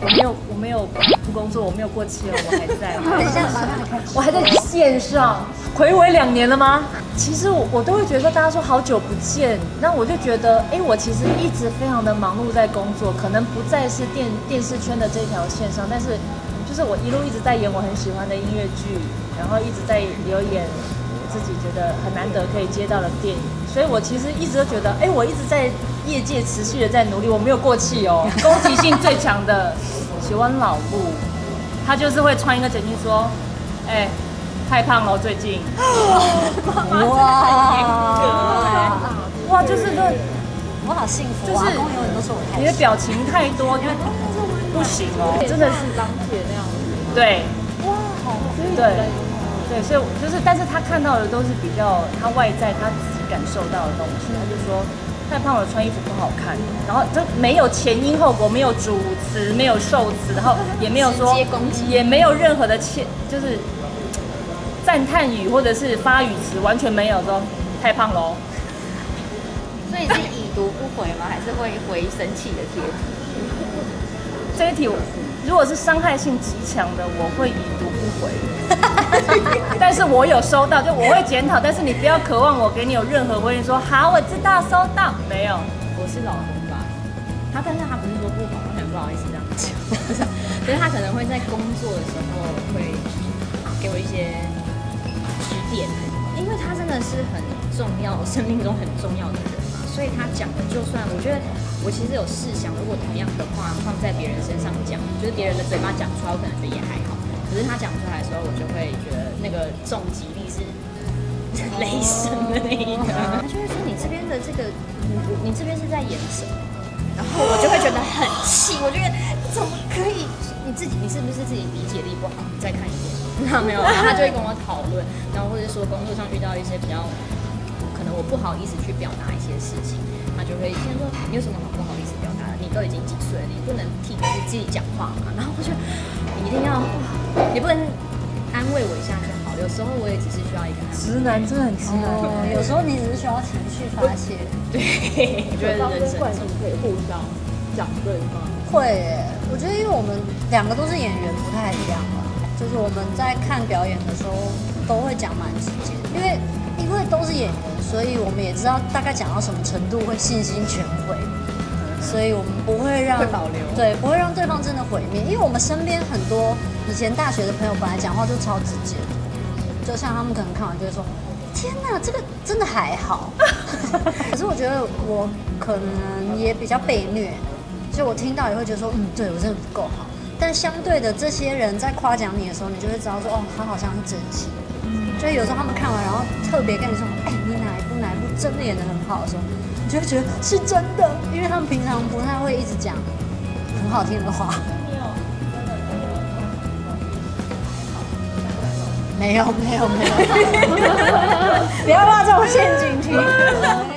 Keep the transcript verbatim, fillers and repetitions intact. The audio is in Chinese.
我没有，我没有不工作，我没有过期哦，我还在，我还在线上，睽违两年了吗？其实我我都会觉得说，大家说好久不见，那我就觉得，哎，我其实一直非常的忙碌在工作，可能不再是电电视圈的这条线上，但是就是我一路一直在演我很喜欢的音乐剧，然后一直在有演自己觉得很难得可以接到的电影，所以我其实一直都觉得，哎，我一直在业界持续的在努力，我没有过气哦。攻击性最强的喜欢老布，他就是会穿一个简讯说，哎，太胖了最近。哇哇，就是那我好幸福， 就是公永远都说我太你的表情太多，就不行哦，真的是钢铁那样子。 对， 哇，好对。对，所以就是，但是他看到的都是比较他外在他自己感受到的东西。他就说太胖了，穿衣服不好看，然后就没有前因后果，没有主词，没有受词，然后也没有说，也没有任何的切，就是赞叹语或者是发语词，完全没有说太胖喽。 所以是已读不回吗？还是会回生气的贴图？ 这一题如果是伤害性极强的，我会已读不回。但是我有收到，就我会检讨，但是你不要渴望我给你有任何回应，说好我知道收到没有。 我是老公吧，他但是他不是说不好，他很不好意思这样讲，可是他可能会在工作的时候会给我一些指点，因为他真的是很重要，生命中很重要的人嘛，所以他讲的就算我觉得我其实有试想，如果同样的话放在别人身上讲，就是别人的嘴巴讲出来，我可能觉得也还好。可是他讲出来的时候，我就会觉得那个重击力是雷神的那一个。他就会说你这边的这个，你你这边是在演什么？然后我就会觉得很气，我觉得怎么可以？你自己你是不是自己理解力不好？你再看一遍。那没有，然后他就会跟我讨论，然后或者说工作上遇到一些比较可能我不好意思去表达一些事情，他就会先说你有什么好不好意思表达的？你都已经几岁了，你不能替你自己讲话嘛。然后我就你一定要。你不能安慰我一下就好，有时候我也只是需要一个安慰。 直男真的很直男、 哦，有时候你只是需要情绪发泄。 对，我觉得人生关系可以互相讲对方。 会耶，我觉得因为我们两个都是演员，不太一样吧。就是我们在看表演的时候都会讲蛮直接，因为因为都是演员，所以我们也知道大概讲到什么程度会信心全毁。所以我们不会让保留对，不会让对方真的毁灭，因为我们身边很多以前大学的朋友本来讲话就超直接的，就像他们可能看完就会说：“天哪，这个真的还好。”可是我觉得我可能也比较被虐，就我听到也会觉得说：“嗯，对我真的不够好。”但相对的，这些人在夸奖你的时候，你就会知道说：“哦，他好像是真心。”所以有时候他们看完，然后特别跟你说：“哎，你哪一部哪一部真的演得很好”的时候。你就会觉得是真的，因为他们平常不太会一直讲很好听的话。没有，没有，没有，不要挖这种陷阱题。